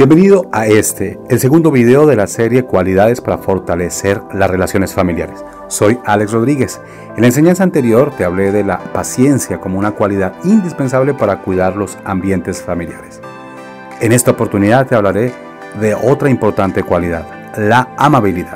Bienvenido a el segundo video de la serie Cualidades para fortalecer las relaciones familiares. Soy Alex Rodríguez. En la enseñanza anterior te hablé de la paciencia como una cualidad indispensable para cuidar los ambientes familiares. En esta oportunidad te hablaré de otra importante cualidad, la amabilidad.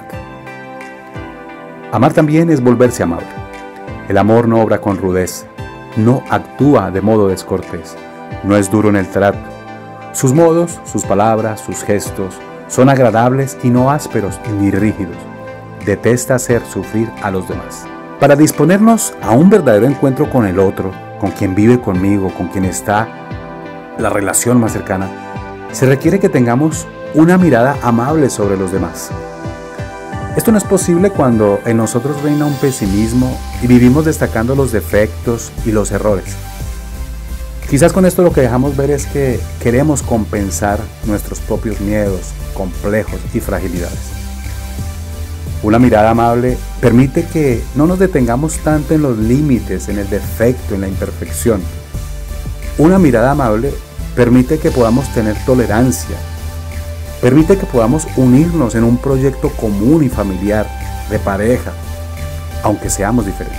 Amar también es volverse amable. El amor no obra con rudeza, no actúa de modo descortés, no es duro en el trato. Sus modos, sus palabras, sus gestos son agradables y no ásperos ni rígidos. Detesta hacer sufrir a los demás. Para disponernos a un verdadero encuentro con el otro, con quien vive conmigo, con quien está la relación más cercana, se requiere que tengamos una mirada amable sobre los demás. Esto no es posible cuando en nosotros reina un pesimismo y vivimos destacando los defectos y los errores. Quizás con esto lo que dejamos ver es que queremos compensar nuestros propios miedos, complejos y fragilidades. Una mirada amable permite que no nos detengamos tanto en los límites, en el defecto, en la imperfección. Una mirada amable permite que podamos tener tolerancia, permite que podamos unirnos en un proyecto común y familiar, de pareja, aunque seamos diferentes.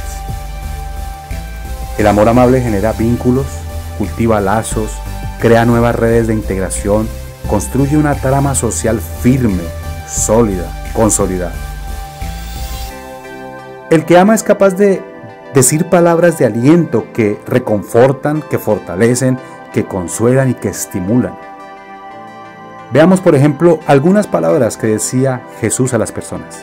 El amor amable genera vínculos, cultiva lazos, crea nuevas redes de integración, construye una trama social firme, sólida, consolidada. El que ama es capaz de decir palabras de aliento que reconfortan, que fortalecen, que consuelan y que estimulan. Veamos, por ejemplo, algunas palabras que decía Jesús a las personas.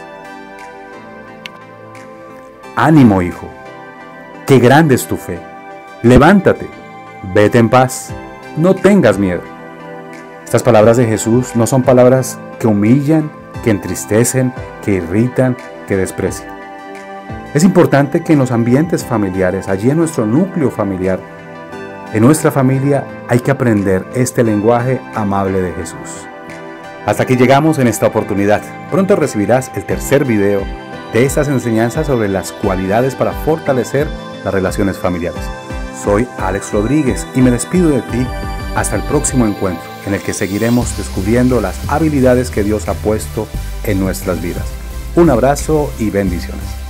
Ánimo, hijo, qué grande es tu fe. Levántate. Vete en paz, no tengas miedo. Estas palabras de Jesús no son palabras que humillan, que entristecen, que irritan, que desprecian. Es importante que en los ambientes familiares, allí en nuestro núcleo familiar, en nuestra familia, hay que aprender este lenguaje amable de Jesús. Hasta aquí llegamos en esta oportunidad. Pronto recibirás el tercer video de estas enseñanzas sobre las cualidades para fortalecer las relaciones familiares. Soy Alex Rodríguez y me despido de ti hasta el próximo encuentro en el que seguiremos descubriendo las habilidades que Dios ha puesto en nuestras vidas. Un abrazo y bendiciones.